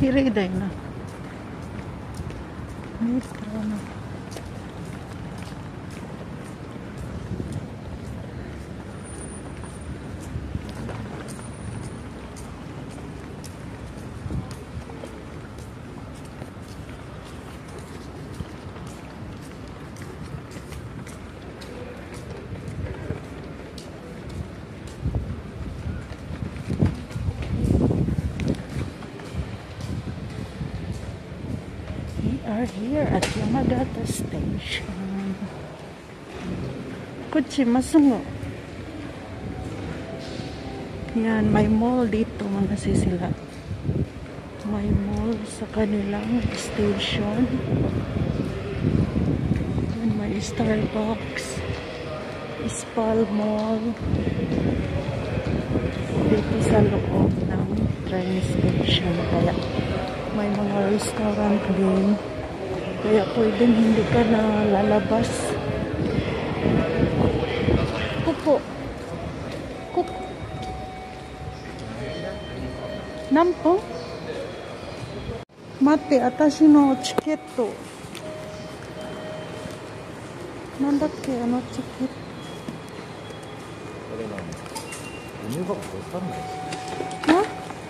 Diri day na. Metro na. Are here at Yamagata Station. Kuchimasungo. Yan, may mall dito mga sila. May mall sa kanilang station. Yan, may Starbucks, Spal Mall. Dito sa loob ng train station. Kaya may mga restaurant din. Kaya pwedeng hindi ka na lalabas. Kuko. Kuko. Nampo? Mate, atashi no chiketo. Nandakke, ano chiketo? Ha?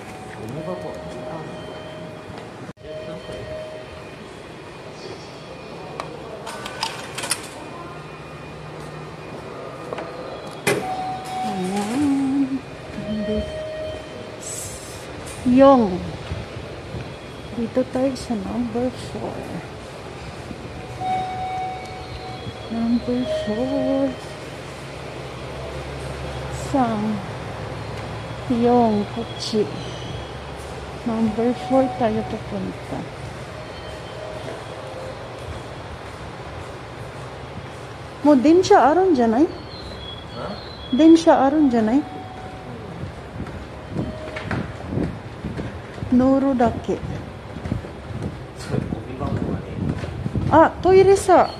Yung dito tayo sa number 4. Number 4 Sang Yung Kuchi. Number 4 tayo pupunta. Mo din siya aron dyan ay? Din siya aron dyan ay? Noro dake. Ah, toire sa